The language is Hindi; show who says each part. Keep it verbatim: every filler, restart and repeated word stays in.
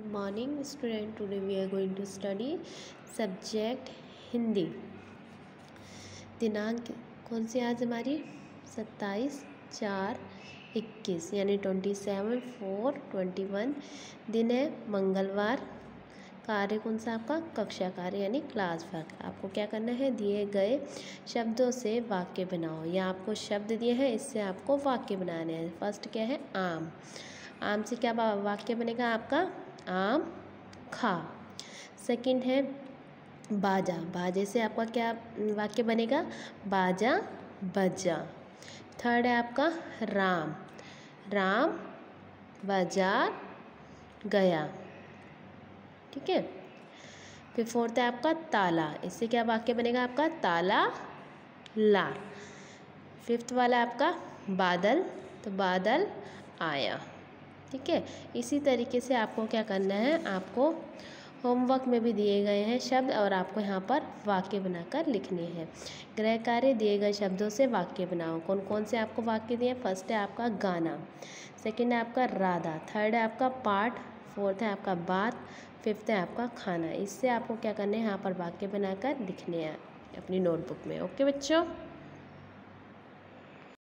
Speaker 1: morning student. Today we are going to study subject Hindi. दिनांक कौन सी आज हमारी सत्ताईस चार इक्कीस यानी twenty seven four twenty one. दिन है मंगलवार। कार्य कौन सा आपका कक्षा कार्य यानी क्लास वर्क। आपको क्या करना है, दिए गए शब्दों से वाक्य बनाओ। या आपको शब्द दिए हैं, इससे आपको वाक्य बनाने हैं। फर्स्ट क्या है, आम। आम से क्या वाक्य बनेगा आपका, आम खा। सेकंड है बाजा। बाजे से आपका क्या वाक्य बनेगा, बाजा बजा। थर्ड है आपका राम। राम बाजार गया। ठीक है। फिर फोर्थ है आपका ताला। इससे क्या वाक्य बनेगा आपका, ताला ला। फिफ्थ वाला आपका बादल, तो बादल आया। ठीक है। इसी तरीके से आपको क्या करना है, आपको होमवर्क में भी दिए गए हैं शब्द और आपको यहाँ पर वाक्य बनाकर लिखने हैं। गृह कार्य, दिए गए शब्दों से वाक्य बनाओ। कौन कौन से आपको वाक्य दिए, फर्स्ट है आपका गाना, सेकंड है आपका राधा, थर्ड है आपका पाठ, फोर्थ है आपका बात, फिफ्थ है आपका खाना। इससे आपको क्या करना है, यहाँ पर वाक्य बनाकर लिखने हैं अपनी नोटबुक में। ओके बच्चों।